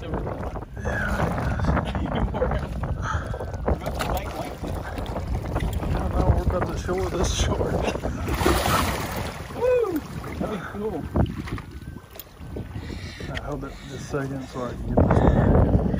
over the Yeah, even more. We're about to bite like this. I know, we're about to shore this short. Woo! That'd be cool. I hold it just a second so I can get this thing.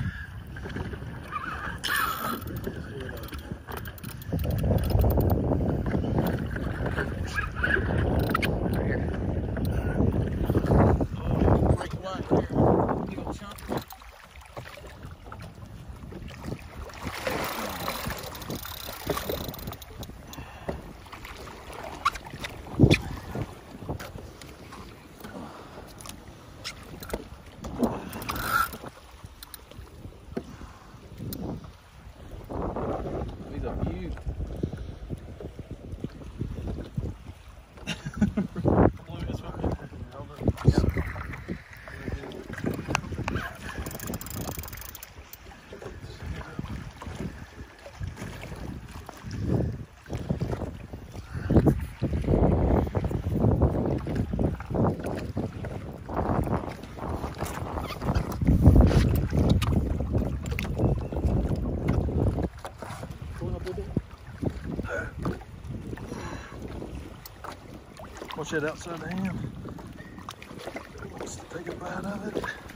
Watch it outside the hand. Wants to take a bite of it.